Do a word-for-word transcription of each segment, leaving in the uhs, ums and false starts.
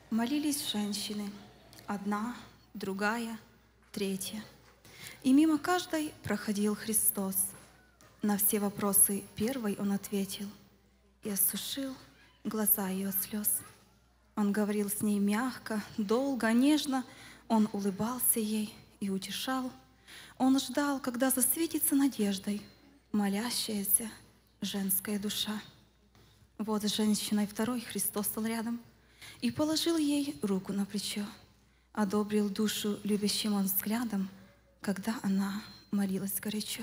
Молились женщины, одна, другая, третья. И мимо каждой проходил Христос. На все вопросы первой Он ответил и осушил глаза ее от слез. Он говорил с ней мягко, долго, нежно, Он улыбался ей и утешал. Он ждал, когда засветится надеждой молящаяся женская душа. Вот с женщиной второй Христос стал рядом и положил ей руку на плечо, одобрил душу любящим Он взглядом, когда она молилась горячо.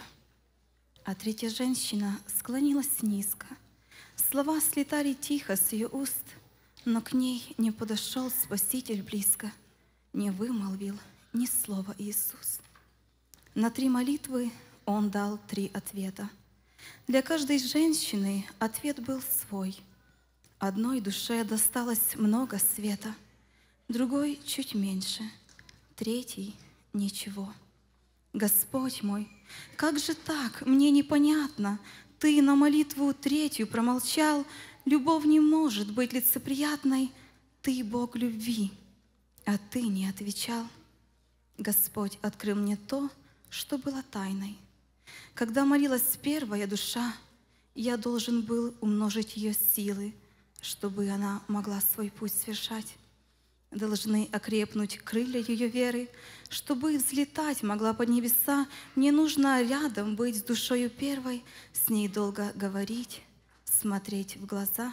А третья женщина склонилась низко, слова слетали тихо с ее уст, но к ней не подошел Спаситель близко, не вымолвил ни слова Иисус. На три молитвы Он дал три ответа. Для каждой женщины ответ был свой. Одной душе досталось много света, другой чуть меньше, третий — ничего. Господь мой, как же так, мне непонятно, Ты на молитву третью промолчал, любовь не может быть лицеприятной, Ты Бог любви, а Ты не отвечал. Господь открыл мне то, что было тайной. Когда молилась первая душа, я должен был умножить ее силы, чтобы она могла свой путь совершать. Должны окрепнуть крылья ее веры, чтобы взлетать могла под небеса. Мне нужно рядом быть с душою первой, с ней долго говорить, смотреть в глаза.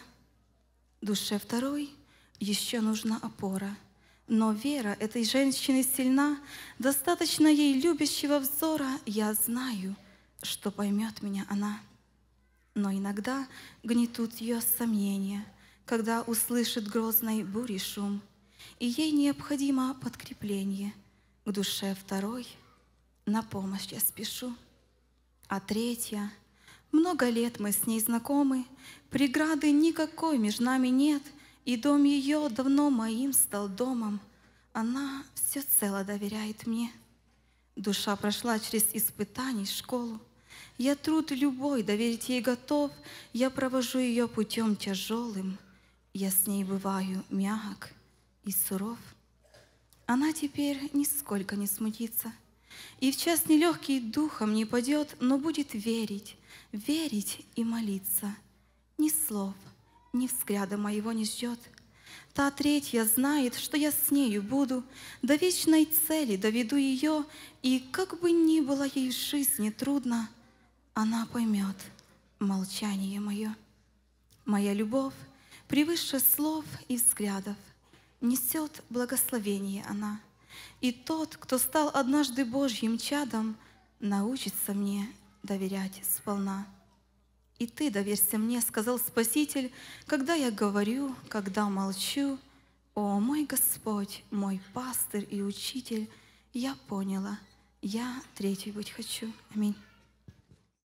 Душе второй еще нужна опора, но вера этой женщины сильна, достаточно ей любящего взора, я знаю, что поймет меня она. Но иногда гнетут ее сомнения, когда услышит грозной бури шум, и ей необходимо подкрепление. К душе второй на помощь я спешу. А третья, много лет мы с ней знакомы, преграды никакой между нами нет, и дом ее давно моим стал домом. Она всецело доверяет мне. Душа прошла через испытаний школу. Я труд любой доверить ей готов, я провожу ее путем тяжелым, я с ней бываю мягок и суров. Она теперь нисколько не смутится, и в час нелегкий духом не падет, но будет верить, верить и молиться. Ни слов, ни взгляда моего не ждет. Та третья знает, что я с нею буду, до вечной цели доведу ее, и как бы ни было ей в жизни трудно, она поймет молчание мое. Моя любовь превыше слов и взглядов, несет благословение она. И тот, кто стал однажды Божьим чадом, научится мне доверять сполна. И ты доверься мне, сказал Спаситель, когда я говорю, когда молчу. О, мой Господь, мой пастырь и учитель, я поняла, я третий быть хочу. Аминь.